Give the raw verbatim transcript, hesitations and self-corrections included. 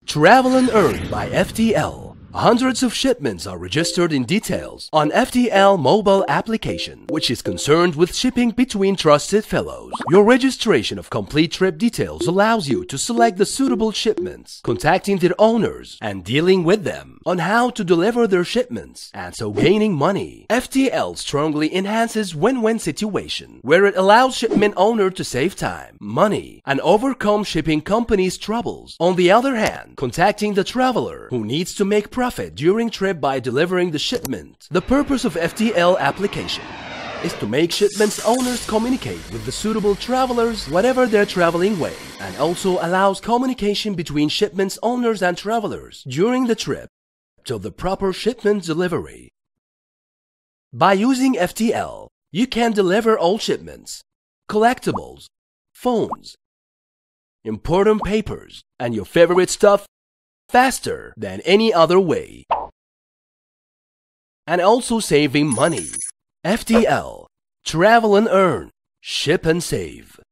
Travel and Earn by F T L. Hundreds of shipments are registered in details on F T L mobile application, which is concerned with shipping between trusted fellows. Your registration of complete trip details allows you to select the suitable shipments, contacting their owners and dealing with them on how to deliver their shipments, and so gaining money. F T L strongly enhances win-win situation, where it allows shipment owner to save time, money, and overcome shipping company's troubles. On the other hand, contacting the traveler who needs to make profit during trip by delivering the shipment. The purpose of F T L application is to make shipments owners communicate with the suitable travelers whatever their traveling way, and also allows communication between shipments owners and travelers during the trip till the proper shipment delivery. By using F T L, you can deliver all shipments, collectibles, phones, important papers, and your favorite stuff faster than any other way, and also saving money. F T L, Travel and Earn, Ship and Save.